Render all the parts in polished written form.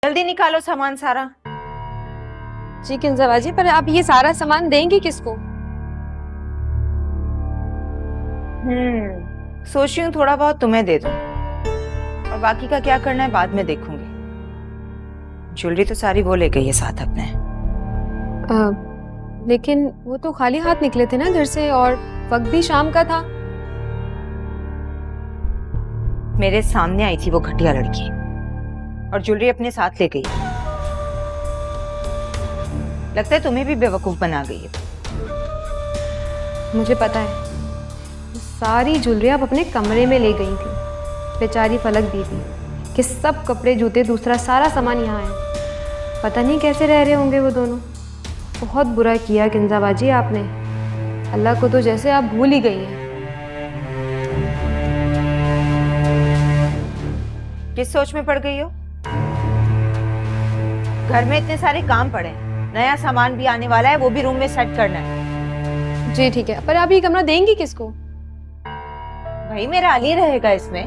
जल्दी निकालो सामान सारा। जी किंजल जी, पर आप ये सारा सामान देंगी किसको? सोच रही हूँ थोड़ा बहुत तुम्हें दे दूं और बाकी का क्या करना है बाद में देखूंगी। ज्वेलरी तो सारी वो ले गई है साथ अपने। लेकिन वो तो खाली हाथ निकले थे ना घर से, और वक्त भी शाम का था। मेरे सामने आई थी वो घटिया लड़की और ज्वेलरी अपने साथ ले गई। लगता है तुम्हें भी बेवकूफ बना गई है। मुझे पता है, सारी ज्वेलरी आप अपने कमरे में ले गई थी। बेचारी फलक दीदी कि सब कपड़े जूते दूसरा सारा सामान यहाँ है। पता नहीं कैसे रह रहे होंगे वो दोनों। बहुत बुरा किया किंजाबाजी आपने। अल्लाह को तो जैसे आप भूल ही गई हैं। किस सोच में पड़ गई हो? घर में इतने सारे काम पड़े हैं, नया सामान भी आने वाला है, वो भी रूम में सेट करना है। जी ठीक है, पर आप ये कमरा देंगी किसको? भाई मेरा अली रहेगा इसमें,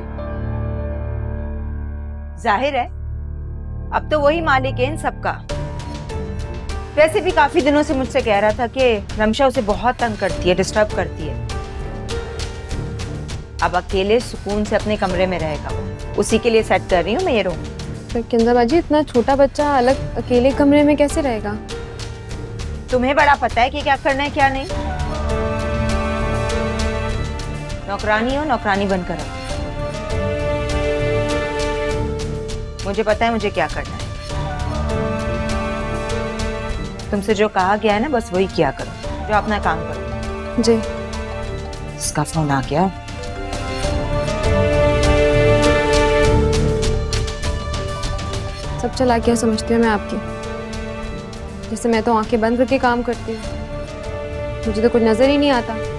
जाहिर है। अब तो वही मालिक है इन सबका। वैसे भी काफी दिनों से मुझसे कह रहा था कि रमशा उसे बहुत तंग करती है, डिस्टर्ब करती है। अब अकेले सुकून से अपने कमरे में रहेगा वो। उसी के लिए सेट कर रही हूँ मैं ये रूम। तो किंजाबाजी, इतना छोटा बच्चा अलग अकेले कमरे में कैसे रहेगा? तुम्हें बड़ा पता है कि क्या करना है क्या नहीं। नौकरानी हो, नौकरानी बनकर रहो। मुझे पता है मुझे क्या करना है। तुमसे जो कहा गया है ना, बस वही किया करो। जो अपना काम करो। जी। इसका फोन आ गया। सब चालाकियां समझती हूँ मैं आपकी। जैसे मैं तो आंखें बंद करके काम करती हूँ, मुझे तो कुछ नजर ही नहीं आता।